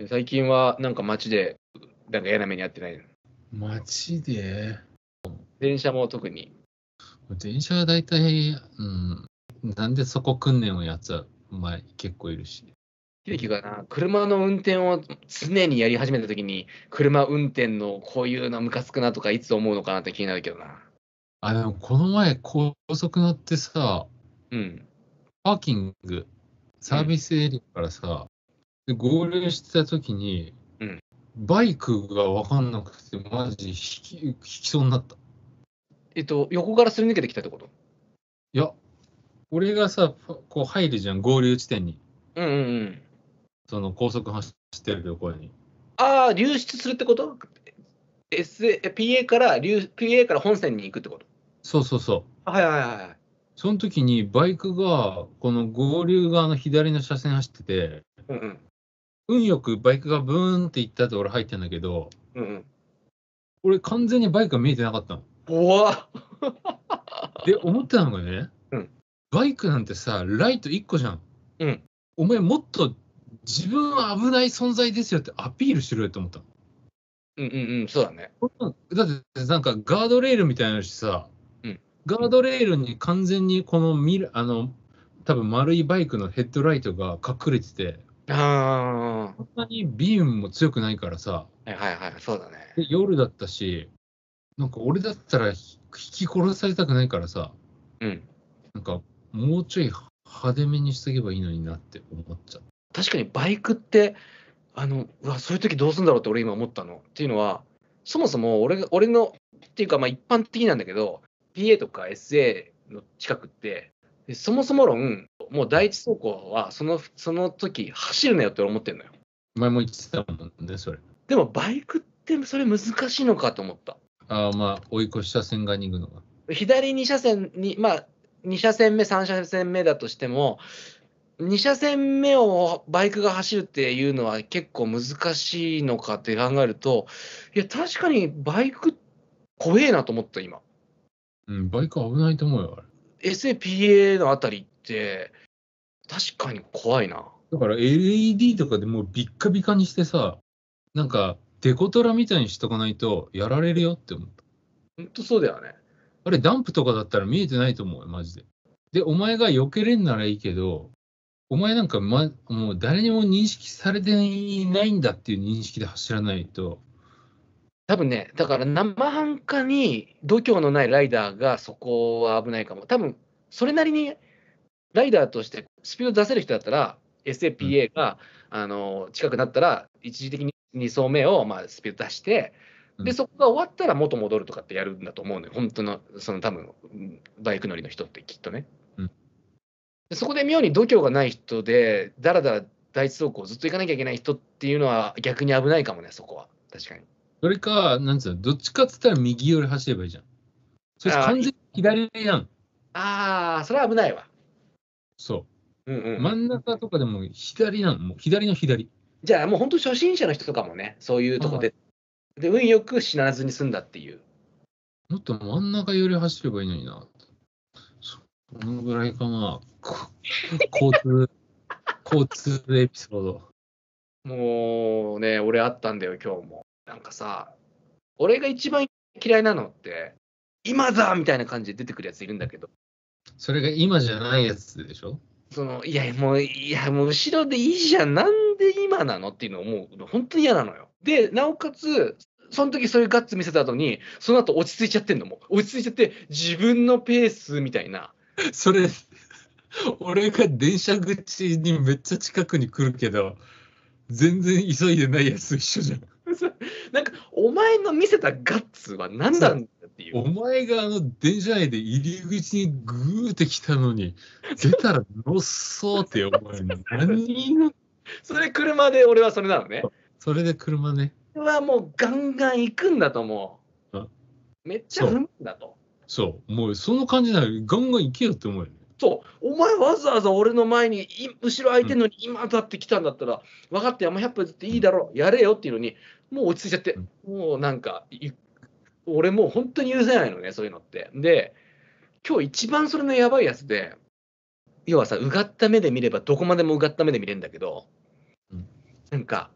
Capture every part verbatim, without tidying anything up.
最近はなんか街でなんか嫌な目に遭ってないの？ 街で、 電車も特に。 電車は大体、うん、なんでそこ訓練をやっちゃう前結構いるし。 秀樹がな、車の運転を常にやり始めた時に、車運転のこういうのムカつくなとかいつ思うのかなって気になるけどな。 あ、でもこの前高速乗ってさ、 うん。 パーキング、サービスエリアからさ、で合流してた時に、 うん。 バイクが分かんなくて、マジ引き、引きそうになった。 えっと、横からすり抜けてきたってこと？ いや、俺がさ、こう入るじゃん、合流地点に。 うんうんうん。 その高速走ってるところに。 ああ、流出するってこと？ S、ピーエー から流、ピーエー から本線に行くってこと？ そうそうそう。 はいはいはいはい。 その時にバイクが、この合流側の左の車線走ってて、 うんうん。 運よくバイクがブーンって行った後俺入ってんだけど、 うんうん。 俺完全にバイクが見えてなかったの。 怖っ。 で、思ったのがね、 うん。 バイクなんてさ、ライトいっこじゃん。 うん。 お前もっと自分は危ない存在ですよってアピールしろよって思ったの。 うんうんうん、そうだね。 だってなんかガードレールみたいなのしさ、 うん。 ガードレールに完全にこのミラ、あの、多分丸いバイクのヘッドライトが隠れてて、 あそんなにビームも強くないからさ、 あ、はいはいはい、そうだね。 で夜だったし、なんか俺だったらひ引き殺されたくないからさ、 うん。 なんかもうちょい派手めにしとけばいいのになって思っちゃう。 確かにバイクって、あの、うわ、そういう時どうするんだろうって俺今思ったの。っていうのは、そもそも俺が俺のっていうか、まあ、一般的なんだけど、ピーエー とか エスエー の近くって、でそもそも論、もう第一走行はそのその時走るなよって俺思ってんのよ。 前も言ってたもんね、それ。 でもバイクってそれ難しいのかと思った。 ああ、まあ、追い越し車線側に行くのが。 左に車線に、まあ、に車線目、さん車線目だとしても、に車線目をバイクが走るっていうのは結構難しいのかって考えると、いや、確かにバイク怖えなと思った、今。 うん、バイク危ないと思うよ、あれ。 エスエーピーエー のあたりって、確かに怖いな。 だから エルイーディー とかでもうビッカビカにしてさ、なんかデコトラみたいにしとかないとやられるよって思った。 ほんとそうだよね。 あれダンプとかだったら見えてないと思うよ、マジで。で、お前が避けれんならいいけど、お前なんか、ま、もう誰にも認識されていないんだっていう認識で走らないと、 多分ね、だから生半可に度胸のないライダーがそこは危ないかも。多分それなりにライダーとしてスピード出せる人だったら、エスエーピーエー が、あの近くなったら、一時的にに走目を、まあ、スピード出して、で、 うん、 そこが終わったら元戻るとかってやるんだと思うのよ。本当の、その多分、バイク乗りの人ってきっとね。 うん。 でそこで妙に度胸がない人で、だらだら第一走行ずっと行かなきゃいけない人っていうのは逆に危ないかもね、そこは。確かに。 それか、なんつうの、どっちかっつったら右寄り走ればいいじゃん。それあー完全に左やん。 あー、それは危ないわ。 そう。 うんうんうん。 真ん中とかでも左なん、もう左の左。 じゃあもう本当初心者の人とかもね、そういうとこああ、 で、で、運よく死なずに済んだっていう。 もっと真ん中寄り走ればいいのにな。そのぐらいかな。こ交通、交通エピソード。 もうね、俺あったんだよ、今日も。なんかさ、俺が一番嫌いなのって、今だみたいな感じで出てくるやついるんだけど、 それが今じゃないやつでしょ？ その、いや、もう、いや、もう後ろでいいじゃん。なんで今なのっていうのをもう、本当に嫌なのよ。で、なおかつ、その時そういうガッツ見せた後に、その後落ち着いちゃってんのもう。落ち着いちゃって、自分のペースみたいな。 それ、俺が電車口にめっちゃ近くに来るけど、全然急いでないやつと一緒じゃん。 なんか、お前の見せたガッツは何なんだっていう。 お前があの電車内で入り口にグーって来たのに、出たらのっそうってお前何の、 それ車で俺はそれなのね。 それで車ね。 それはもうガンガン行くんだと思あ、 う。めっちゃ踏そう、 むんだと。 そう。もうその感じならガンガン行けよって思うよね。 そう、お前わざわざ俺の前に、い後ろ空いうん、 てんのに今だって来たんだったら、分かって山ひゃっぷ譲っていいだろう、やれよっていうのに、もう落ち着いちゃって、 うん、 もうなんか、い俺もう本当に許せないのね、そういうのって。で、今日一番それのやばいやつで、要はさ、うがった目で見ればどこまでもうがった目で見れるんだけど、 うん、 なんか、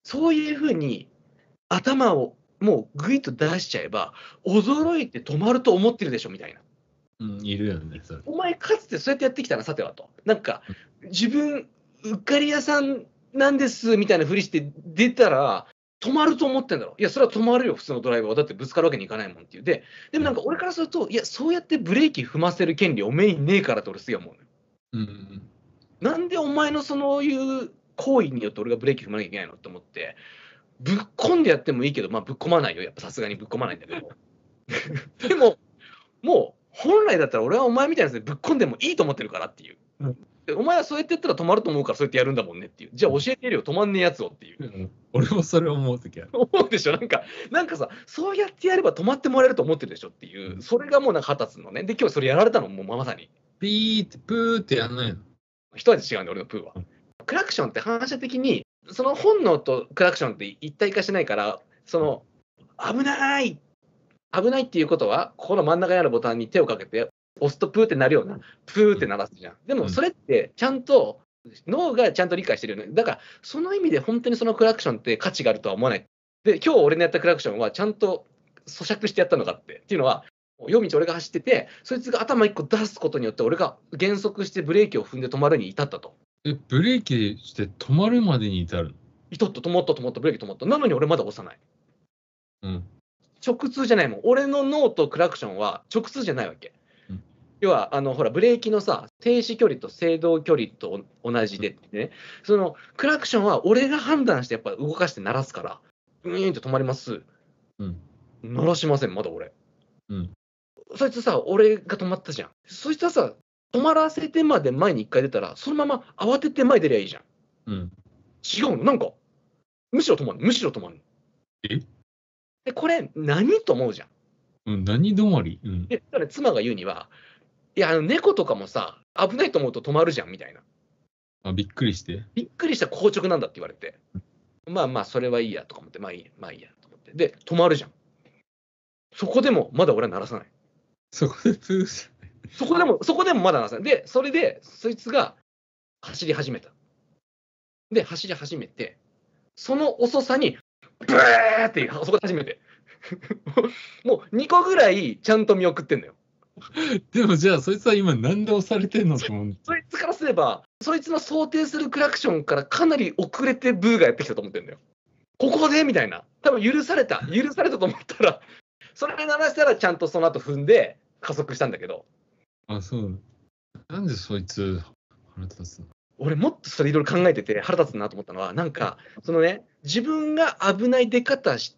そういうふうに頭をもうぐいっと出しちゃえば、驚いて止まると思ってるでしょみたいな。 うん、いるよね、それ。 お前かつてそうやってやってきたな、さてはと。なんか、自分、うっかり屋さんなんですみたいなふりして出たら、止まると思ってんだろ。いや、それは止まるよ、普通のドライバーは。だってぶつかるわけにいかないもんっていう。で、でもなんか俺からすると、いや、そうやってブレーキ踏ませる権利おめえにねえからって俺すげえ思うのよ。 うんうんなんでお前のそういう行為によって俺がブレーキ踏まなきゃいけないのって思って、ぶっ込んでやってもいいけど、まあぶっ込まないよ。やっぱさすがにぶっ込まないんだけど。でも、もう本来だったら俺はお前みたいなやつでぶっ込んでもいいと思ってるからっていう。 うんでお前はそうやってやったら止まると思うからそうやってやるんだもんねっていう。じゃあ教えてやるよ、止まんねえやつをっていう。 うん俺もそれ思うときある。 思うでしょなんか、なんかさ、そうやってやれば止まってもらえると思ってるでしょっていう、それがもうなんか腹立つのね。で、今日それやられたの、もうまさに。 ピーって、プーってやんないの。 一味違うんだよ、俺のプーは。クラクションって反射的に、その本能とクラクションって一体化してないから、その、危ない危ないっていうことは、ここの真ん中にあるボタンに手をかけて、押すとプーってなるような、プーって鳴らすじゃん。でもそれってちゃんと、脳がちゃんと理解してるよね。だから、その意味で本当にそのクラクションって価値があるとは思わない。で、今日俺のやったクラクションはちゃんと咀嚼してやったのかって。っていうのは、夜道俺が走ってて、そいつが頭一個出すことによって俺が減速してブレーキを踏んで止まるに至ったと。 え、ブレーキして止まるまでに至るの。 至った、止まった止まった、ブレーキ止まった。なのに俺まだ押さない。 うん。 直通じゃないもん。俺の脳とクラクションは直通じゃないわけ。 うん、 要は、あの、ほら、ブレーキのさ、停止距離と制動距離と同じでね、その、クラクションは俺が判断してやっぱ動かして鳴らすから、うーんって止まります。 うん。 鳴らしません、まだ俺。 うん。 そいつさ、俺が止まったじゃん。そいつはさ、止まらせてまで前に一回出たら、そのまま慌てて前出りゃいいじゃん。 うん。 違うのなんか、むしろ止まるむしろ止まるの。 えで、これ、何と思うじゃん。 うん、何止まり。うん。 で、だから妻が言うには、いや、あの猫とかもさ、危ないと思うと止まるじゃんみたいな。 あ、びっくりして。 びっくりした硬直なんだって言われて、まあまあ、それはいいやとか思って、まあいいや、まあいいやと思って。で、止まるじゃん。そこでもまだ俺は鳴らさない。 そこでプーしそこでも、そこでもまだ鳴らさない。で、それで、そいつが走り始めた。で、走り始めて、その遅さに、ブーってそこで始めて。もうにこぐらいちゃんと見送ってんのよ。 でもじゃあ、そいつは今何で押されてんのと思う。 そいつからすれば、そいつの想定するクラクションからかなり遅れてブーがやってきたと思ってんだよ。ここでみたいな。多分許された。許されたと思ったら、それ鳴らしたらちゃんとその後踏んで加速したんだけど。 あ、そう。なんでそいつ腹立つの。 俺もっとそれいろいろ考えてて腹立つなと思ったのは、なんか、そのね、自分が危ない出方して、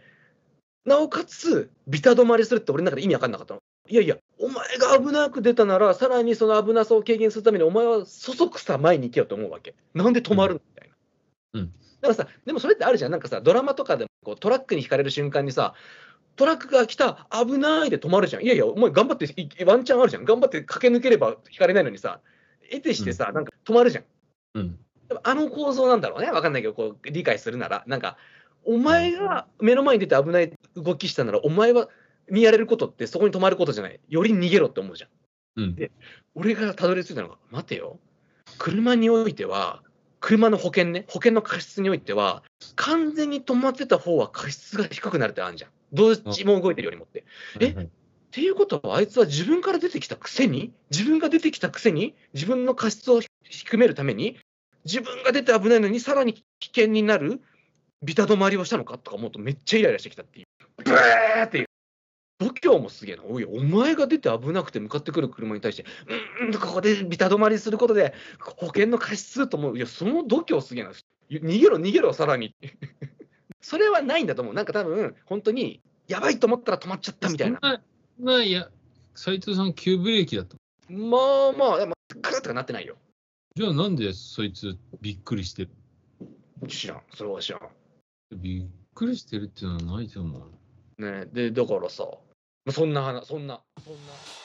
なおかつ、ビタ止まりするって俺の中で意味わかんなかったの。いやいや、お前が危なく出たなら、さらにその危なさを軽減するために、お前はそそくさ前に行けよと思うわけ。なんで止まるのみたいな。 うん。 だからさ、でもそれってあるじゃん。なんかさ、ドラマとかでもこうトラックにひかれる瞬間にさ、トラックが来た、危ないで止まるじゃん。いやいや、お前頑張って、いワンチャンあるじゃん。頑張って駆け抜ければひかれないのにさ、得てしてさ、なんか止まるじゃん。 うん。 でもあの構造なんだろうね。わかんないけど、こう理解するなら。なんか、お前が目の前に出て危ない動きしたなら、お前はにやれることってそこに止まることじゃない。より逃げろって思うじゃん。 うん。 で、俺がたどり着いたのが、待てよ。車においては、車の保険ね、保険の過失においては、完全に止まってた方は過失が低くなるってあるじゃん。どっちも動いてるよりもって。え、 はいはい、 っていうことは、あいつは自分から出てきたくせに、自分が出てきたくせに、自分の過失を低めるために、自分が出て危ないのに、さらに危険になるビタ止まりをしたのかとか思うと、めっちゃイライラしてきたっていう。ブーっていう。度胸もすげえな。おい、お前が出て危なくて向かってくる車に対して、うん、ここでビタ止まりすることで、保険の過失と思う。いや、その度胸すげえな。逃げろ、逃げろ、さらに。それはないんだと思う。なんか多分、本当に、やばいと思ったら止まっちゃったみたいな。 そんな、まあ、いや、斉藤さん、急ブレーキだった。 まあまあ、でもクルッとかなってないよ。 じゃあ、なんでそいつびっくりしてる。 知らん、それは知らん。 びっくりしてるっていうのはないと思う。 ね、で、だからさ、そんな話、そんな、そんな。